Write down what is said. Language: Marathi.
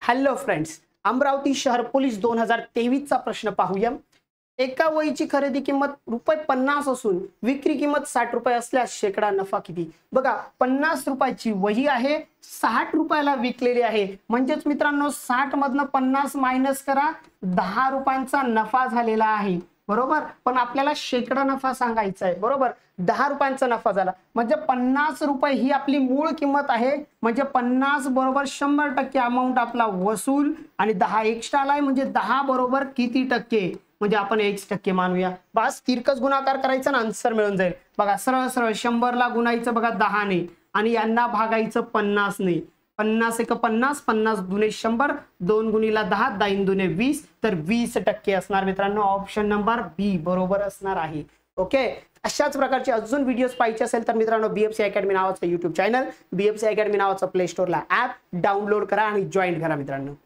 हॅलो फ्रेंड्स, अमरावती शहर पोलीस 2023 चा प्रश्न पाहूया। एका वहीची खरेदी किंमत ₹50 असून विक्री किंमत ₹60 असल्यास शेकडा नफा किती? बघा, ₹50ची वही आहे, ₹60 विकलेली आहे। म्हणजेच मित्रांनो 60 मधनं 50 मायनस करा, ₹10चा नफा झालेला आहे, बरोबर। पण आपल्याला शेकडा नफा सांगायचा आहे, बरोबर। ₹10चा नफा झाला म्हणजे ₹50 ही आपली मूळ किंमत आहे। म्हणजे 50 बरोबर 100% अमाउंट आपला वसूल आणि 10 एक्स्ट्रा आलाय म्हणजे 10 बरोबर किती टक्के, म्हणजे आपण x% मानूया। बस तिरकस गुणाकार करायचा ना, आन्सर मिळून जाईल। बघा, सरळ सरळ 100 ला गुणायचं बघा 10 ने आणि यांना भागायचं 50 ने। 50 एक 50, 50 दुने 100, 2 गुणिला 10, 10 दुने 20, तर 20% असणार मित्रांनो। ऑप्शन नंबर बी बरोबर असणार आहे। ओके, अशाच प्रकारचे अजून व्हिडिओज पाहिजे असेल तर मित्रांनो BFC अकॅडमी नावाचं YouTube चॅनल, BFC अकॅडमी नावाचं प्ले स्टोरला ऍप डाउनलोड करा आणि जॉईन करा मित्रांनो।